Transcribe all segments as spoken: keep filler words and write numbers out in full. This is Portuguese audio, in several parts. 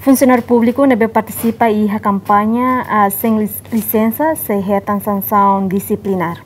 Funcionário público deve participar em a campanha uh, sem lic licença se retam sanção disciplinar.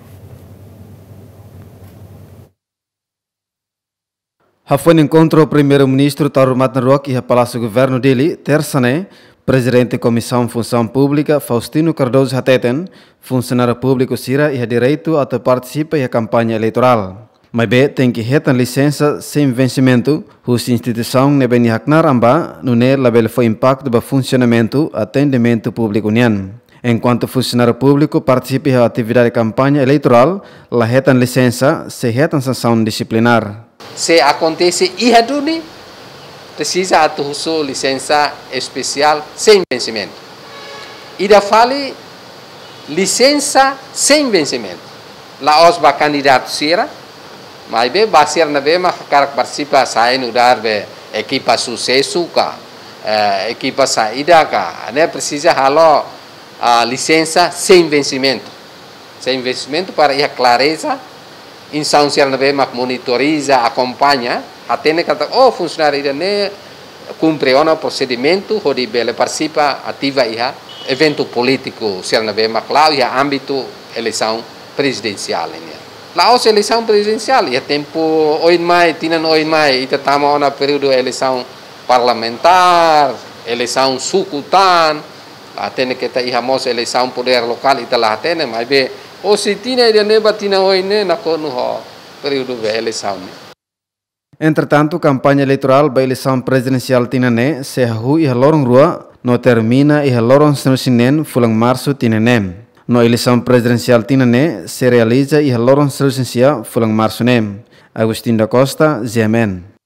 Foi no encontro o primeiro-ministro Tauro Matnarok e o Palácio Governo dele, terça-né, presidente da Comissão Função Pública, Faustino Cardoso Hateten, funcionário público Sira e o direito a participar na campanha eleitoral. Mas bem, tem que reter licença sem vencimento, a instituição deve haknar amba, no ne label foi impacto do funcionamento, atendimento público nian. Enquanto funcionário público participa da atividade de campanha eleitoral, la reter licença, se reter sanção disciplinar. Se acontece ihaduni, precisa atuar licença especial sem vencimento. E da fale licença sem vencimento. La osba candidato sira, mas be basir na be ma karak participa sai no dar be equipa sucesso ka, equipa saída ka, né precisa halo a licença sem vencimento. Sem vencimento para ir a clareza. Insan siar nabe mak monitoriza, acompanha, até ne kata oh funcionário ida ne cumpre o procedimento, hodi bele participa ativa iha evento político siar nabe mak lá iha âmbito eleição presidencial ini. Lá os eleição presidencial ia tempo oin mai tinan oin mai ita tama ona período eleição parlamentar, eleição sukutan, até ne kita iha mos eleição poder local ita lá até ne mai be o se tina ida ne batina oine na kono ho período de eleição. Entretanto, a campanha eleitoral para a eleição presidencial tinane se hu e lorong rua no termina e lorong senusinen fulang março tinane. No eleição presidencial tinane se realiza e lorong senusinen fulang março nem. Agustín da Costa, G M N.